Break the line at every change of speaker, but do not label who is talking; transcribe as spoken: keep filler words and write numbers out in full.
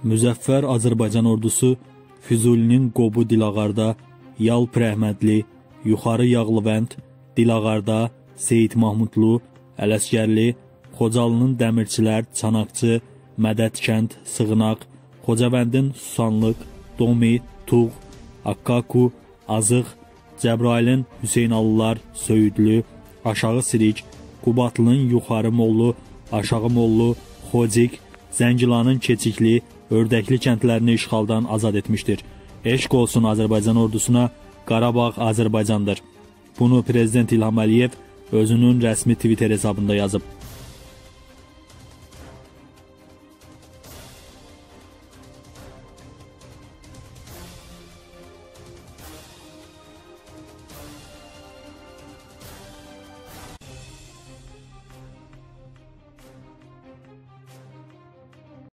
Müzəffər Azərbaycan ordusu Füzulinin Qobu Dilağarda, Yal Pürəhmədli, Yuxarı Yağlıvənd, Dilağarda, Seyid Mahmudlu, Ələsgərli, Xocalının Dəmirçilər, Çanaqçı, Mədədkənd, Sığınaq, Xocavəndin Susanlıq, Domi, Tuğ, Akkaku, Azıq, Cəbrailin Hüseynallılar, Söyüdlü, Aşağı Sirik, Qubatlının Yuxarı Mollu, Aşağı Mollu, Xocik, Zəngilanın Keçikli, Ördəkli kəndlərini işğaldan azad etmişdir. Eşq olsun Azərbaycan ordusuna, Qarabağ Azərbaycandır. Bunu Prezident İlham Əliyev özünün rəsmi Twitter hesabında yazıb.